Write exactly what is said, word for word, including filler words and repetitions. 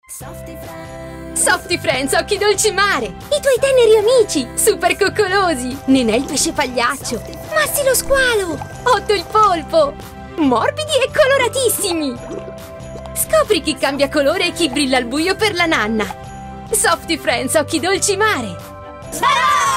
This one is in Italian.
Softy Friends, occhi dolci mare! I tuoi teneri amici, super coccolosi! Nenè il pesce pagliaccio! Massi lo squalo! Otto il polpo! Morbidi e coloratissimi! Scopri chi cambia colore e chi brilla al buio per la nanna! Softy Friends, occhi dolci mare!